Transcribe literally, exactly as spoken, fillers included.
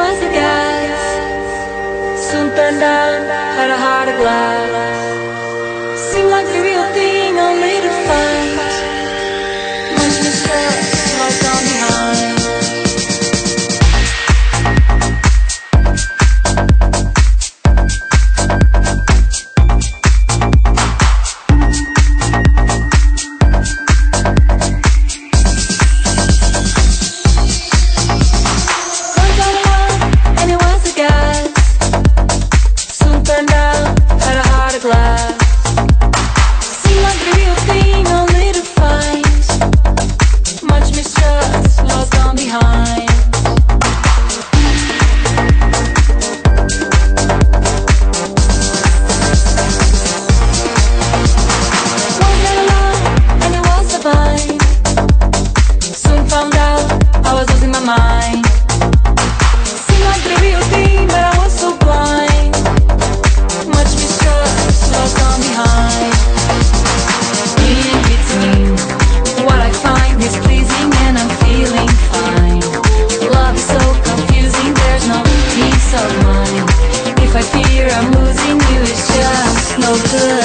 was a gas. Soon turned out, had a heart of glass. Seemed like the real thing, only to find much mistrust was gone behind. Good.